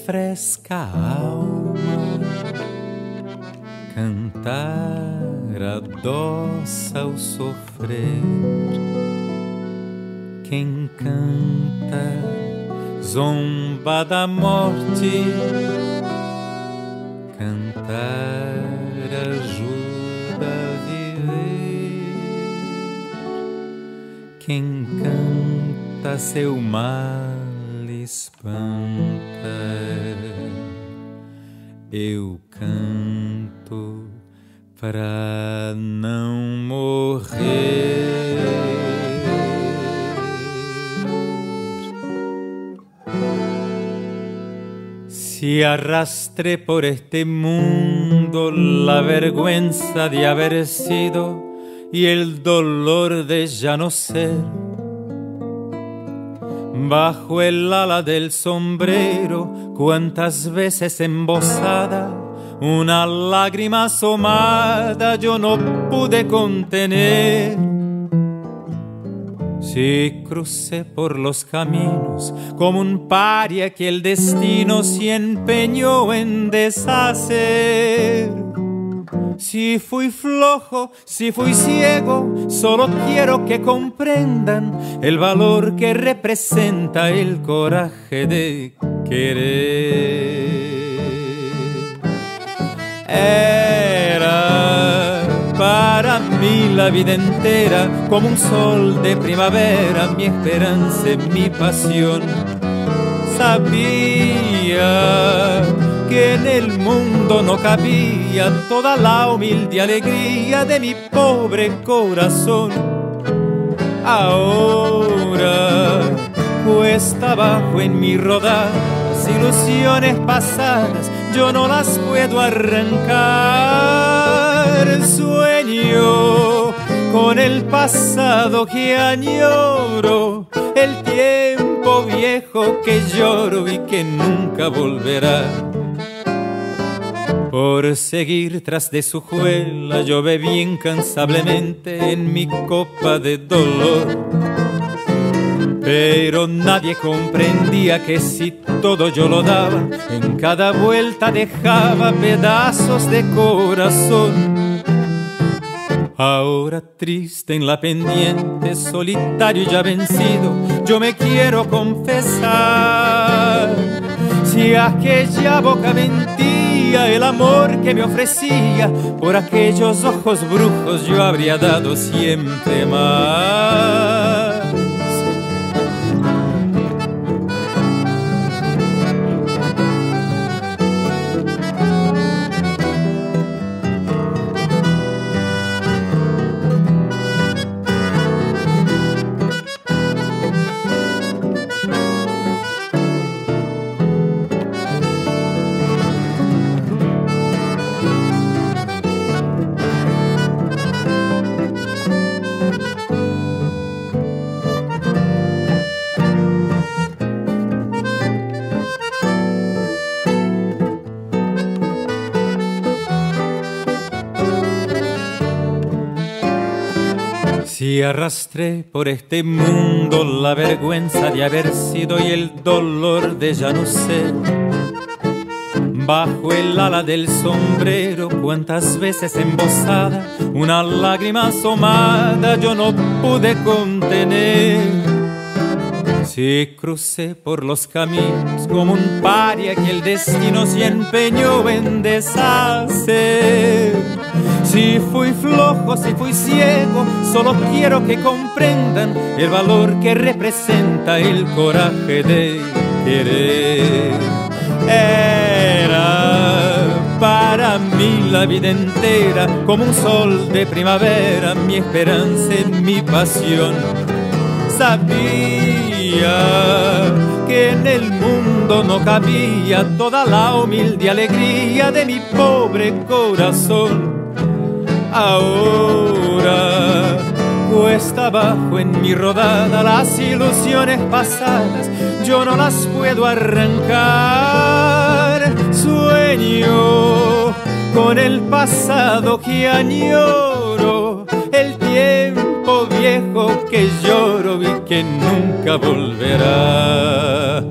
fresca alma cantar adoça o sofrer. Quem canta zomba da morte, cantar ajuda a viver. Quem canta seu mal espanta. Eu canto pra não morrer. Si arrastré por este mundo la vergüenza de haber sido y el dolor de ya no ser, bajo el ala del sombrero, cuántas veces embosada, una lágrima asomada yo no pude contener. Si crucé por los caminos como un paria que el destino se empeñó en deshacer. Si fui flojo, si fui ciego, solo quiero que comprendan el valor que representa el coraje de querer. Era para mí la vida entera como un sol de primavera, mi esperanza, mi pasión. Sabía que en el mundo no cabía toda la humilde alegría de mi pobre corazón. Ahora cuesta abajo en mi rodar, las ilusiones pasadas yo no las puedo arrancar. Sueño con el pasado que añoro, el tiempo viejo que lloro y que nunca volverá. Por seguir tras de su juela yo bebí incansablemente en mi copa de dolor, pero nadie comprendía que si todo yo lo daba, en cada vuelta dejaba pedazos de corazón. Ahora triste en la pendiente, solitario y ya vencido, yo me quiero confesar. Si aquella boca mentía el amor que me ofrecía, por aquellos ojos brujos yo habría dado siempre más. Si arrastré por este mundo la vergüenza de haber sido y el dolor de ya no ser, bajo el ala del sombrero, cuántas veces embosada, una lágrima asomada yo no pude contener. Si crucé por los caminos como un paria que el destino se empeñó en deshacer. Si fui flojo, si fui ciego, solo quiero que comprendan el valor que representa el coraje de querer. Era para mí la vida entera como un sol de primavera, mi esperanza, mi pasión. Sabía que en el mundo no cabía toda la humilde alegría de mi pobre corazón. Ahora cuesta abajo en mi rodada, las ilusiones pasadas yo no las puedo arrancar. Sueño con el pasado que añoro, el tiempo viejo que lloro y que nunca volverá.